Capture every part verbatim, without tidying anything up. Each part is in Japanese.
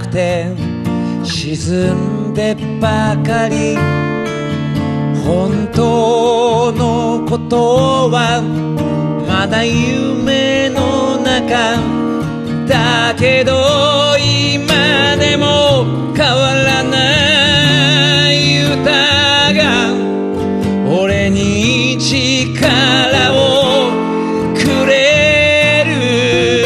くて沈んでばかり。本当のことはまだ夢の中だけど、今でも変わらない歌が俺に力をくれる。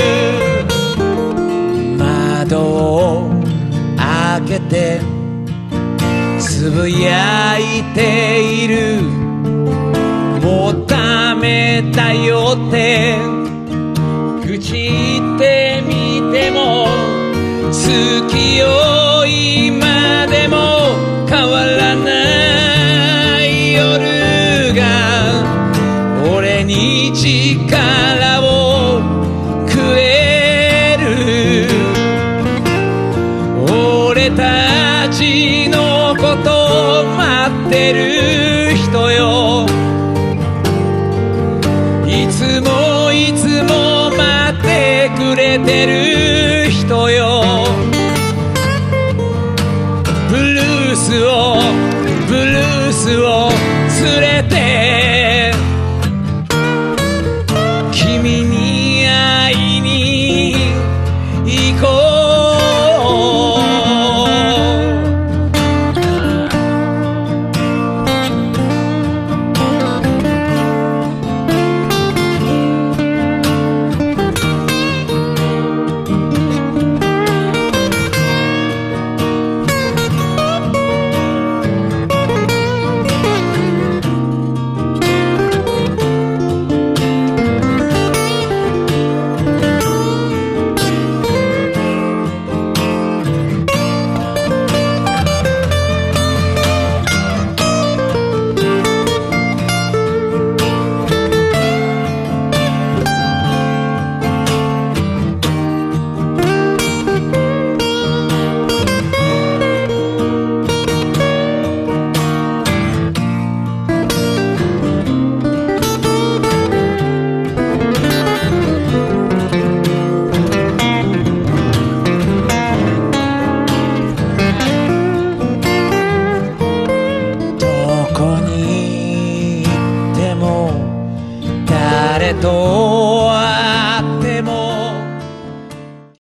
窓を開けてつぶやいている。もうダメだよって口言ってみても、月よ今でも変わらない夜が俺に力をくれる。俺たちのこと待ってる人よ、いつもいつも待ってくれてる人よ。ブルースをブルースを